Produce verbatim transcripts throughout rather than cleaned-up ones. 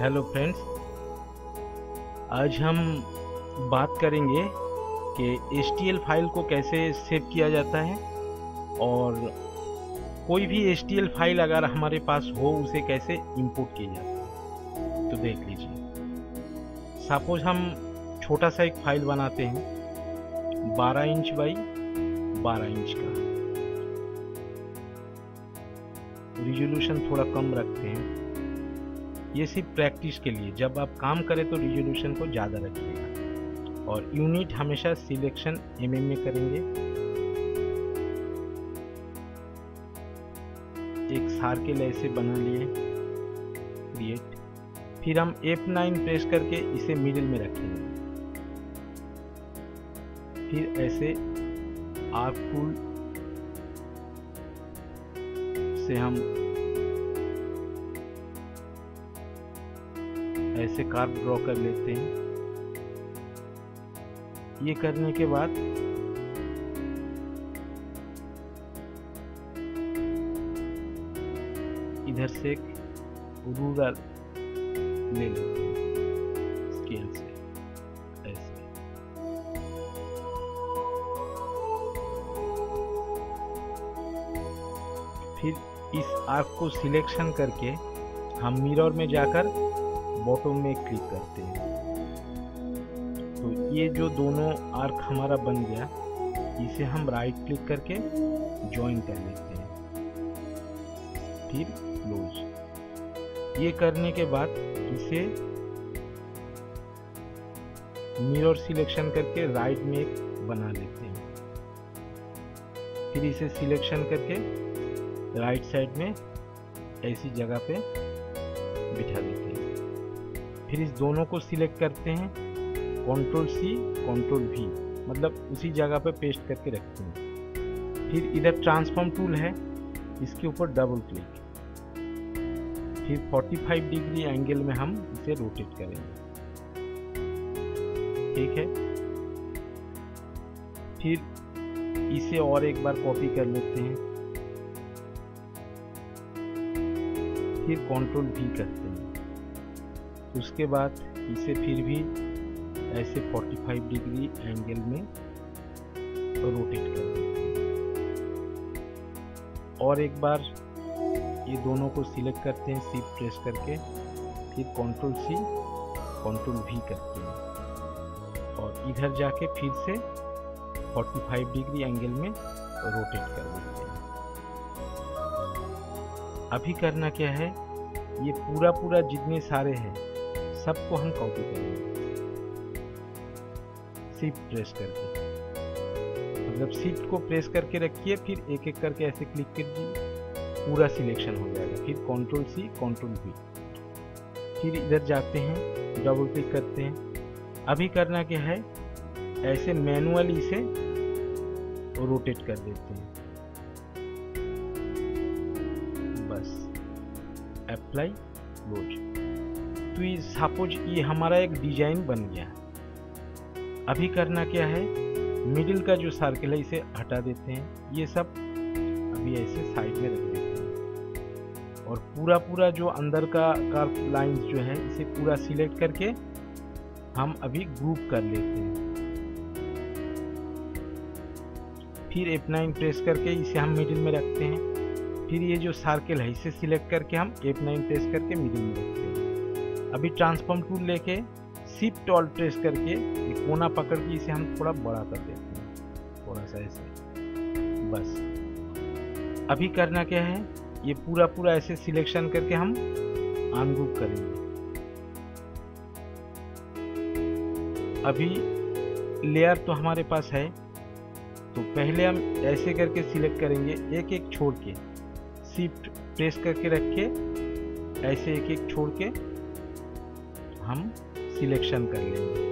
Hello friends, आज हम बात करेंगे कि एच टी एल फाइल को कैसे सेव किया जाता है और कोई भी एच टी एल फाइल अगर हमारे पास हो उसे कैसे इंपोर्ट किया जाता है। तो देख लीजिए, सपोज हम छोटा सा एक फाइल बनाते हैं बारह इंच बाई बारह इंच का, रिजोल्यूशन थोड़ा कम रखते हैं। ये सिर्फ प्रैक्टिस के लिए, जब आप काम करें तो रिजोल्यूशन को ज़्यादा रखिएगा। और यूनिट हमेशा सिलेक्शन एम एम में करेंगे। एक सर्किल ऐसे बना लिए, क्रिएट। फिर हम एफ नाइन प्रेस करके इसे मिडिल में रखेंगे। फिर ऐसे आर्क टूल से हम ऐसे कर्व ड्रॉ कर लेते हैं। ये करने के बाद इधर से एक रूलर ले लेते हैं स्केल से, ऐसे। फिर इस आर्क को सिलेक्शन करके हम मिरर में जाकर बॉटम में क्लिक करते हैं। तो ये जो दोनों आर्क हमारा बन गया, इसे हम राइट क्लिक करके ज्वाइन कर लेते हैं। फिर क्लोज। ये करने के बाद इसे मिरर सिलेक्शन करके राइट में एक बना लेते हैं। फिर इसे सिलेक्शन करके राइट साइड में ऐसी जगह पे बिठा देते हैं। फिर इस दोनों को सिलेक्ट करते हैं, कंट्रोल सी कंट्रोल वी, मतलब उसी जगह पे पेस्ट करके रखते हैं। फिर इधर ट्रांसफॉर्म टूल है, इसके ऊपर डबल क्लिक। फिर पैंतालीस डिग्री एंगल में हम इसे रोटेट करेंगे, ठीक है। फिर इसे और एक बार कॉपी कर लेते हैं। फिर कंट्रोल भी करते हैं। उसके बाद इसे फिर भी ऐसे पैंतालीस डिग्री एंगल में रोटेट कर देते हैं। और एक बार ये दोनों को सिलेक्ट करते हैं शिफ्ट प्रेस करके। फिर कंट्रोल सी कंट्रोल भी करते हैं और इधर जाके फिर से पैंतालीस डिग्री एंगल में रोटेट कर देते हैं। अभी करना क्या है, ये पूरा पूरा जितने सारे हैं सबको हम कॉपी करेंगे शिफ्ट प्रेस करके। मतलब शिफ्ट को प्रेस करके रखिए, फिर एक एक करके ऐसे क्लिक कीजिए, पूरा सिलेक्शन हो जाएगा। फिर कंट्रोल सी कंट्रोल वी। फिर इधर जाते हैं, डबल क्लिक करते हैं। अभी करना क्या है, ऐसे मैनुअली इसे रोटेट कर देते हैं। बस अप्लाई क्लोज। तो ये सपोज ये हमारा एक डिजाइन बन गया। अभी करना क्या है, मिडिल का जो सर्कल है इसे हटा देते हैं। ये सब अभी ऐसे साइड में रख देते हैं और पूरा पूरा जो अंदर का कर्व लाइंस जो है इसे पूरा सिलेक्ट करके हम अभी ग्रुप कर लेते हैं। फिर एफ नाइन प्रेस करके इसे हम मिडिल में रखते हैं। फिर ये जो सर्कल है इसे सिलेक्ट करके हम एफ नाइन प्रेस करके मिडिल में रखते हैं। अभी ट्रांसफॉर्म टूल लेके शिफ्ट ऑल प्रेस करके ये कोना पकड़ के इसे हम थोड़ा बड़ा कर देते हैं, थोड़ा सा ऐसे। बस अभी करना क्या है, ये पूरा पूरा ऐसे सिलेक्शन करके हम अनग्रुप करेंगे। अभी लेयर तो हमारे पास है, तो पहले हम ऐसे करके सिलेक्ट करेंगे, एक एक छोड़ के शिफ्ट प्रेस करके रख के ऐसे एक एक छोड़ के हम सिलेक्शन कर लेंगे।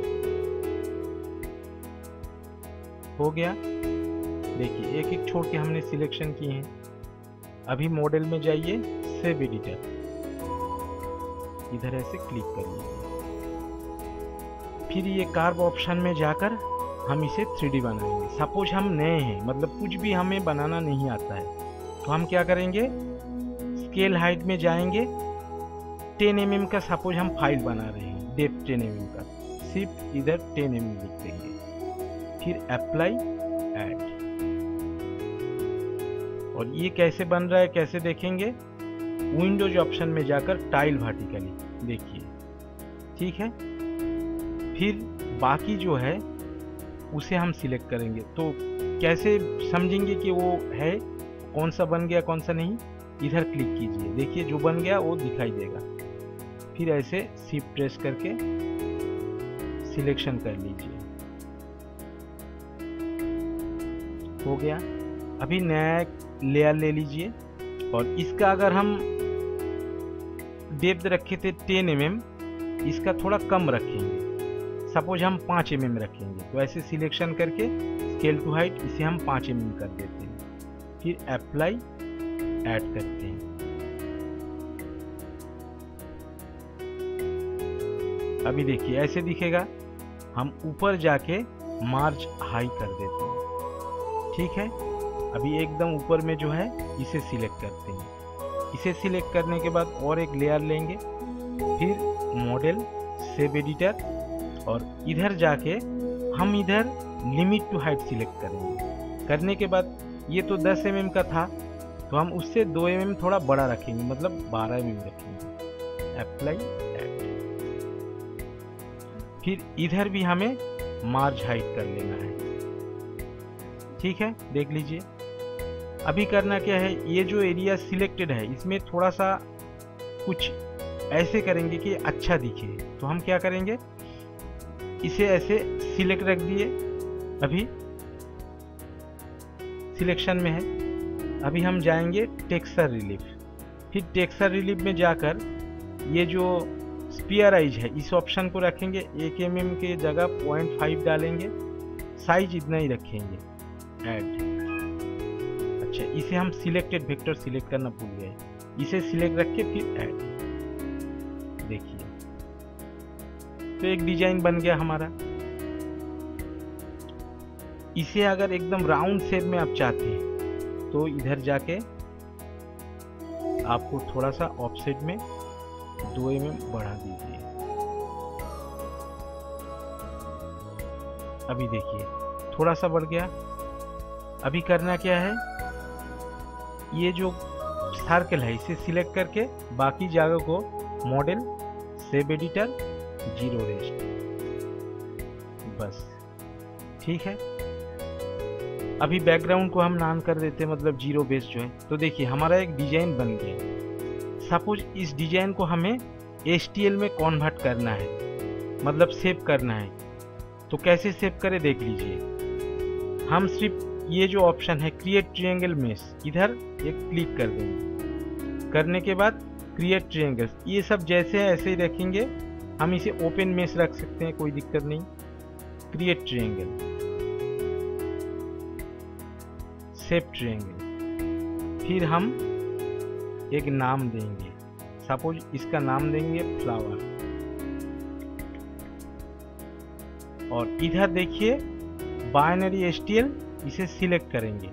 हो गया, देखिए एक एक छोड़ के हमने सिलेक्शन किए हैं। अभी मॉडल में जाइए, सेव एडिटर, इधर ऐसे क्लिक करिए। फिर ये कर्व ऑप्शन में जाकर हम इसे थ्री डी बनाएंगे। सपोज हम नए हैं, मतलब कुछ भी हमें बनाना नहीं आता है, तो हम क्या करेंगे, स्केल हाइट में जाएंगे, टेन एम एम का सपोज हम फाइल बना रहे हैं, डेप्थ टेन एम एम का, सिर्फ इधर टेन एम एम लिख देंगे, फिर अप्लाई ऐड। और ये कैसे बन रहा है, कैसे देखेंगे, विंडोज ऑप्शन में जाकर टाइल वर्टिकली देखिए, ठीक है। फिर बाकी जो है उसे हम सिलेक्ट करेंगे। तो कैसे समझेंगे कि वो है, कौन सा बन गया कौन सा नहीं, इधर क्लिक कीजिए, देखिए जो बन गया वो दिखाई देगा। फिर ऐसे शिफ्ट प्रेस करके सिलेक्शन कर लीजिए, हो गया। अभी नया लेयर ले लीजिए और इसका अगर हम डेप्थ रखे थे टेन एम एम, इसका थोड़ा कम रखेंगे, सपोज हम पाँच एम एम रखेंगे। तो ऐसे सिलेक्शन करके स्केल टू हाइट इसे हम पाँच एम एम कर देते हैं, फिर अप्लाई ऐड करते हैं। अभी देखिए ऐसे दिखेगा। हम ऊपर जाके मार्ज हाई कर देते हैं, ठीक है। अभी एकदम ऊपर में जो है इसे सिलेक्ट करते हैं। इसे सिलेक्ट करने के बाद और एक लेयर लेंगे, फिर मॉडल, सेव एडिटर, और इधर जाके हम इधर लिमिट टू हाइट सिलेक्ट करेंगे। करने के बाद ये तो दस एम एम का था, तो हम उससे दो एम एम थोड़ा बड़ा रखेंगे, मतलब बारह एम एम रखेंगे, अप्लाई ऐड। फिर इधर भी हमें मार्ज हाइट कर लेना है, ठीक है, देख लीजिए। अभी करना क्या है, ये जो एरिया सिलेक्टेड है इसमें थोड़ा सा कुछ ऐसे करेंगे कि अच्छा दिखे। तो हम क्या करेंगे, इसे ऐसे सिलेक्ट रख दिए, अभी सिलेक्शन में है। अभी हम जाएंगे टेक्सचर रिलीफ, फिर टेक्सचर रिलीफ में जाकर ये जो स्पीयराइज है इस ऑप्शन को रखेंगे, एक एम एम के जगह पॉइंट फाइव डालेंगे, साइज इतना ही रखेंगे, ऐड। अच्छा, इसे हम सिलेक्टेड वेक्टर सिलेक्ट करना भूल गए, इसे सिलेक्ट रख के फिर ऐड, देखिए तो एक डिजाइन बन गया हमारा। इसे अगर एकदम राउंड शेप में आप चाहते हैं तो इधर जाके आपको थोड़ा सा ऑफसेट में दो एम एम बढ़ा दीजिए। अभी देखिए थोड़ा सा बढ़ गया। अभी करना क्या है, ये जो सर्कल है इसे सिलेक्ट करके बाकी जगह को model, save editor, zero rest, बस ठीक है। अभी बैकग्राउंड को हम नाम कर देते हैं, मतलब जीरो बेस जो है। तो देखिए हमारा एक डिजाइन बन गया। सपोज इस डिजाइन को हमें एच टी एल में कन्वर्ट करना है, मतलब सेव करना है। तो कैसे सेव करें देख लीजिए। हम सिर्फ ये जो ऑप्शन है क्रिएट ट्रायंगल मेश, इधर एक क्लिक कर देंगे। करने के बाद क्रिएट ट्रायंगल, ये सब जैसे है ऐसे ही रखेंगे। हम इसे ओपन मेश रख सकते हैं, कोई दिक्कत नहीं। क्रिएट ट्रायंगल, सेव ट्रायंगल, फिर हम एक नाम देंगे, सपोज इसका नाम देंगे फ्लावर। और इधर देखिए बाइनरी एच टी एल, इसे सिलेक्ट करेंगे।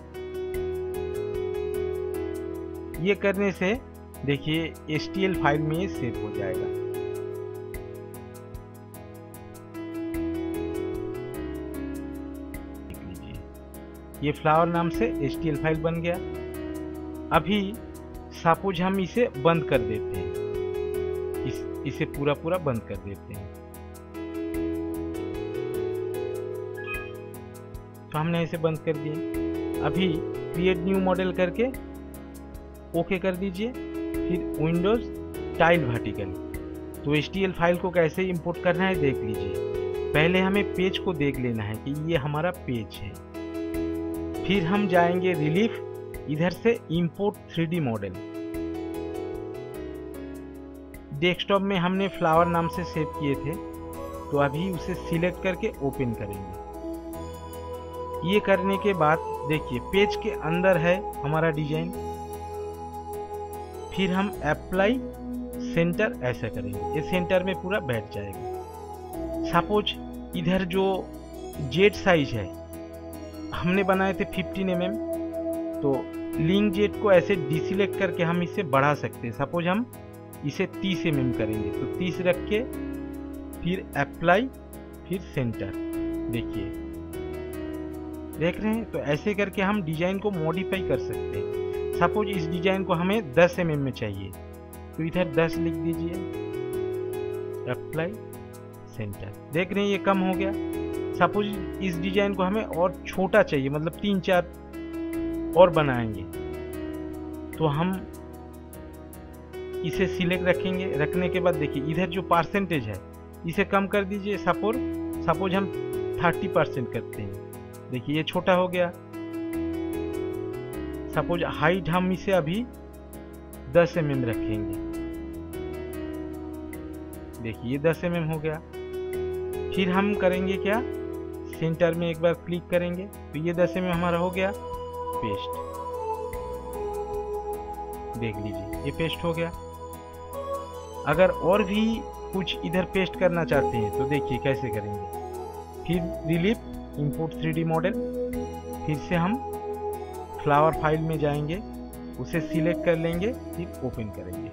ये करने से देखिए एच टी एल फाइल में ये सेव हो जाएगा। देख लीजिए ये फ्लावर नाम से एच टी एल फाइल बन गया। अभी सपोज हम इसे बंद कर देते हैं, इस इसे पूरा पूरा बंद कर देते हैं। तो हमने इसे बंद कर दिए। अभी क्रिएट न्यू मॉडल करके ओके कर दीजिए, फिर विंडोज टाइल वर्टिकल। तो एच टी एल फाइल को कैसे इंपोर्ट करना है देख लीजिए। पहले हमें पेज को देख लेना है कि ये हमारा पेज है। फिर हम जाएंगे रिलीफ, इधर से import three D model. Desktop में हमने फ्लावर नाम से सेव किए थे, तो अभी उसे सिलेक्ट करके ओपन करेंगे। ये करने के बाद देखिए पेज के अंदर है हमारा डिजाइन। फिर हम अप्लाई सेंटर ऐसा करेंगे, ये सेंटर में पूरा बैठ जाएगा। सपोज इधर जो जेट साइज है हमने बनाए थे फिफ्टीन एम एम, तो लिंक जेट को ऐसे डिसिलेक्ट करके हम इसे बढ़ा सकते हैं। सपोज हम इसे तीस एम एम करेंगे। तो तीस रख के फिर अप्लाई, फिर सेंटर। देखिए, देख रहे हैं? तो ऐसे करके हम डिजाइन को मॉडिफाई कर सकते हैं। सपोज इस डिजाइन को हमें दस एम एम में चाहिए, तो इधर दस लिख दीजिए, अप्लाई, सेंटर। देख रहे हैं ये कम हो गया। सपोज इस डिजाइन को हमें और छोटा चाहिए, मतलब तीन चार और बनाएंगे, तो हम इसे सिलेक्ट रखेंगे। रखने के बाद देखिए इधर जो परसेंटेज है इसे कम कर दीजिए। सपोज सपोज हम थर्टी परसेंट करते हैं। देखिए ये छोटा हो गया। सपोज हाइट हम इसे अभी दस एम एम रखेंगे। देखिए ये दस एम एम हो गया। फिर हम करेंगे क्या, सेंटर में एक बार क्लिक करेंगे, तो ये दस एम एम हमारा हो गया। पेस्ट, देख लीजिए ये पेस्ट हो गया। अगर और भी कुछ इधर पेस्ट करना चाहते हैं तो देखिए कैसे करेंगे। फिर relief, import three D model, फिर से हम फ्लावर फाइल में जाएंगे, उसे सिलेक्ट कर लेंगे, फिर ओपन करेंगे।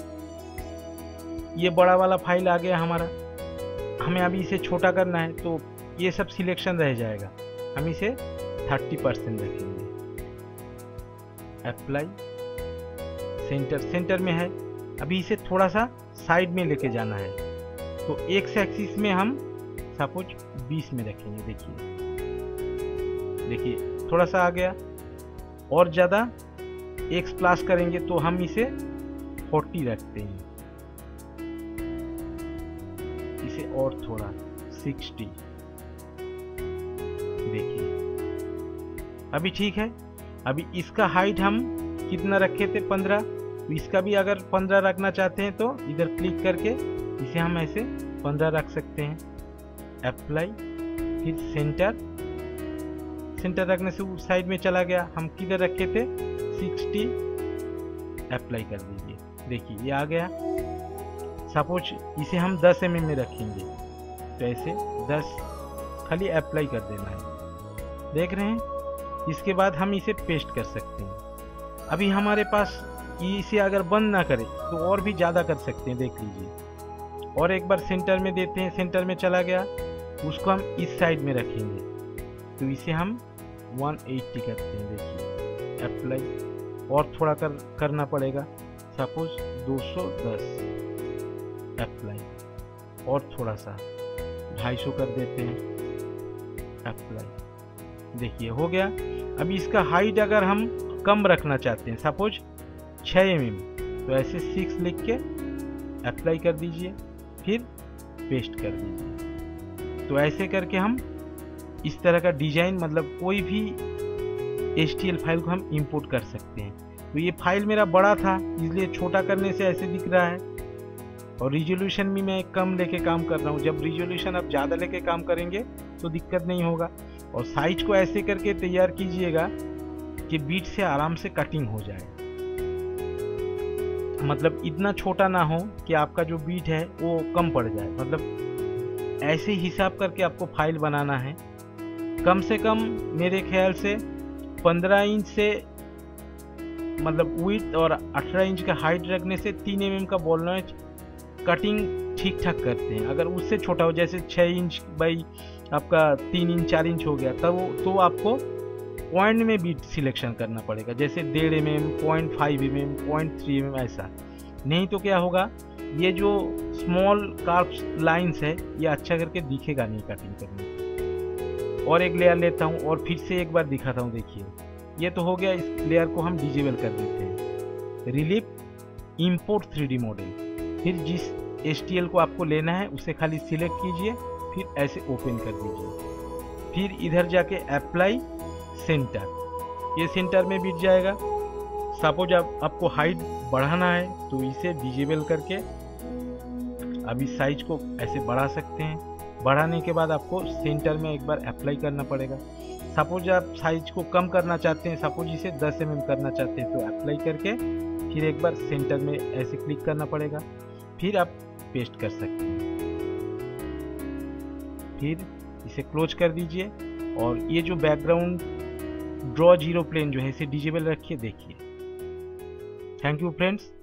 ये बड़ा वाला फाइल आ गया हमारा। हमें अभी इसे छोटा करना है, तो ये सब सिलेक्शन रह जाएगा। हम इसे थर्टी परसेंट रखेंगे। अप्लाई, सेंटर, सेंटर में है। अभी इसे थोड़ा सा साइड में लेके जाना है, तो एक्स एक्सिस में हम सपोज बीस में रखेंगे। देखिए देखिए थोड़ा सा आ गया। और ज़्यादा एक्स प्लस करेंगे तो हम इसे चालीस रखते हैं। इसे और थोड़ा साठ। देखिए अभी ठीक है। अभी इसका हाइट हम कितना रखे थे, पंद्रह। तो इसका भी अगर पंद्रह रखना चाहते हैं तो इधर क्लिक करके इसे हम ऐसे पंद्रह रख सकते हैं। अप्लाई, फिर सेंटर, सेंटर रखने से उस साइड में चला गया। हम किधर रखे थे, साठ। अप्लाई कर दीजिए। देखिए ये आ गया। सपोज इसे हम दस एम एम में रखेंगे, तो ऐसे दस खाली अप्लाई कर देना है। देख रहे हैं? इसके बाद हम इसे पेस्ट कर सकते हैं। अभी हमारे पास इसे अगर बंद ना करे तो और भी ज़्यादा कर सकते हैं। देख लीजिए। और एक बार सेंटर में देते हैं, सेंटर में चला गया। उसको हम इस साइड में रखेंगे, तो इसे हम एक सौ अस्सी करते हैं। देखिए अप्लाई, और थोड़ा कर करना पड़ेगा। सपोज दो सौ दस। अप्लाई, और थोड़ा सा ढाई सौ कर देते हैं। अप्लाई, देखिए हो गया। अभी इसका हाइट अगर हम कम रखना चाहते हैं, सपोज छः एम एम, तो ऐसे सिक्स लिख के अप्लाई कर दीजिए, फिर पेस्ट कर दीजिए। तो ऐसे करके हम इस तरह का डिजाइन, मतलब कोई भी एच टी एल फाइल को हम इंपोर्ट कर सकते हैं। तो ये फाइल मेरा बड़ा था, इसलिए छोटा करने से ऐसे दिख रहा है। और रिजोल्यूशन भी मैं कम लेके काम कर रहा हूँ। जब रिजोल्यूशन आप ज़्यादा लेके काम करेंगे तो दिक्कत नहीं होगा। और साइज को ऐसे करके तैयार कीजिएगा कि बीट से आराम से कटिंग हो जाए। मतलब इतना छोटा ना हो कि आपका जो बीट है वो कम पड़ जाए। मतलब ऐसे हिसाब करके आपको फाइल बनाना है। कम से कम मेरे ख्याल से पंद्रह इंच से, मतलब विड्थ और अठारह इंच का हाइट रखने से तीन एम एम का बॉल नॉच कटिंग ठीक ठाक करते हैं। अगर उससे छोटा हो, जैसे छः इंच बाई आपका तीन इंच चार इंच हो गया, तब तो आपको पॉइंट में बीट सिलेक्शन करना पड़ेगा। जैसे डेढ़ M M, point five M M, point three M M, ऐसा। नहीं तो क्या होगा, ये जो स्मॉल कार्व्स लाइंस है ये अच्छा करके दिखेगा नहीं कटिंग करने। और एक लेयर लेता हूँ और फिर से एक बार दिखाता हूँ। देखिए ये तो हो गया। इस लेयर को हम डिजेबल कर देते हैं। Relief, import three D model, फिर जिस एच टी एल को आपको लेना है उसे खाली सिलेक्ट कीजिए, फिर ऐसे ओपन कर दीजिए। फिर इधर जाके अप्लाई, सेंटर, ये सेंटर में बिट जाएगा। सपोज आप, आपको हाइट बढ़ाना है तो इसे डिजेबल करके अभी साइज को ऐसे बढ़ा सकते हैं। बढ़ाने के बाद आपको सेंटर में एक बार अप्लाई करना पड़ेगा। सपोज आप साइज को कम करना चाहते हैं, सपोज इसे दस एम एम करना चाहते हैं, तो अप्लाई करके फिर एक बार सेंटर में ऐसे क्लिक करना पड़ेगा, फिर आप पेस्ट कर सकते हैं। फिर इसे क्लोज कर दीजिए और ये जो बैकग्राउंड ड्रॉ जीरो प्लेन जो है इसे डिजेबल रखिए। देखिए। Thank you friends.